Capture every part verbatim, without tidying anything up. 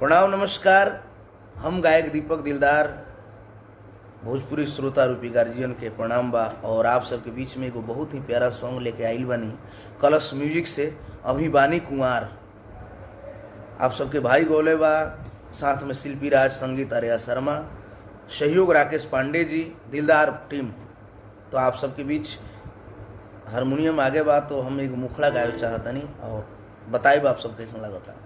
प्रणाम नमस्कार। हम गायक दीपक दिलदार भोजपुरी श्रोता रूपी गार्जियन के प्रणाम बा और आप सबके बीच में एगो बहुत ही प्यारा सॉन्ग लेके आइल बानी कलश म्यूजिक से अभी बानी कुंवार। आप सबके भाई गोले बा, साथ में शिल्पी राज, संगीत आर्या शर्मा, सहयोग राकेश पांडे जी, दिलदार टीम। तो आप सबके बीच हारमोनियम आगे बा तो हम एगो मुखड़ा गावे चाहतनी और बताए आप सब कैसा लगता।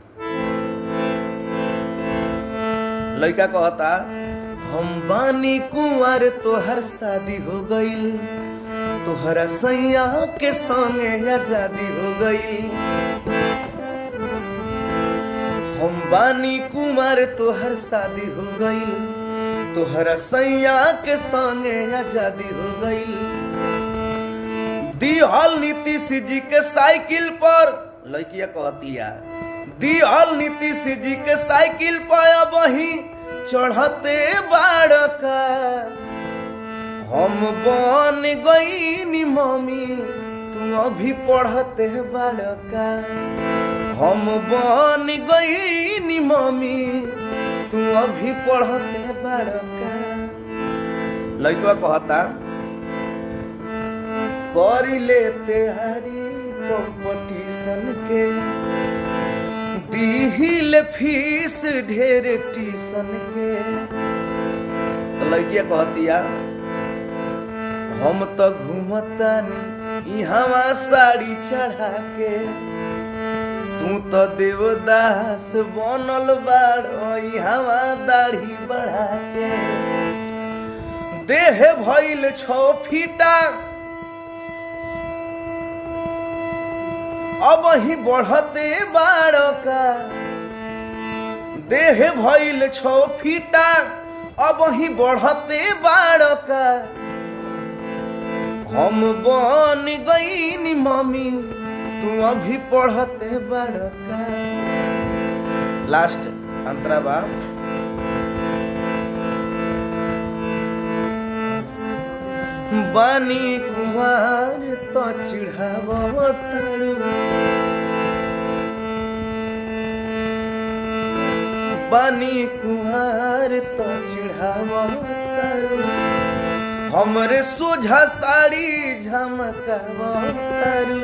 लड़का कहता हम बानी कुंवर तोहर शादी हो गई, तोहरा सैया के संगे आजादी हो गई। हम बानी कुंवर तोहर शादी हो गई, तोहरा सैया के संगे आजादी हो गई। दिहल नीतीश जी के साइकिल पर, लड़किया कहतिया दिहल नीतीश जी के साइकिल पर वही चढ़ते बाड़का। हम बन गई मम्मी तू अभी पढ़ते बाड़का। हम बन गई मम्मी तू अभी पढ़ते बाड़का। लड़का कहता करी लेते हरी कंपटीशन के, दिहिल फीस ढेर टीसन के। तो लड़किया कहतिया हम तो घूमतानी यहाँ साड़ी चढ़ा के, तू तो देवदास बनल बाड़ यहाँ दाढ़ी बढ़ा के। देह भइल छो फीटा अब ही बढ़ते बाड़का। देह भइल छो फीटा अब ही बढ़ते बाड़का। हम बन गई मम्मी तू अभी पढ़ते बाड़का। लास्ट अंतरा बा बानी कुंवार तो चिढ़ावा तारू, बानी कुंवार तो चिढ़ावा तारू। हमरे सोझा साड़ी झमकावा तारू।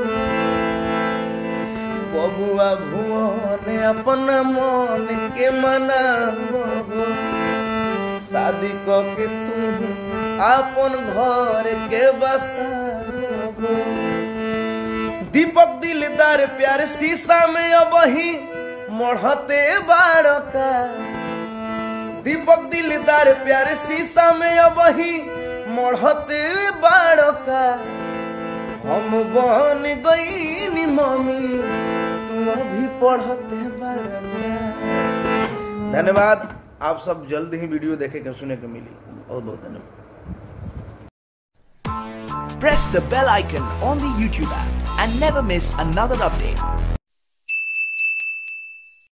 बबुआ भुवन अपना मन के मनावो, शादी करके तू अपन घर के बसावो। दीपक दिलदार प्यार शीशा में अब ही मढ़ते बाड़का। दीपक दिलदार प्यार शीशा में अब ही मढ़ते बाड़का। हम बन गई मम्मी तू अभी पढ़ते बाड़का। धन्यवाद। आप सब जल्द ही वीडियो देखे के सुने के मिली। बहुत बहुत धन्यवाद। Press the bell icon on the YouTube app and never miss another update.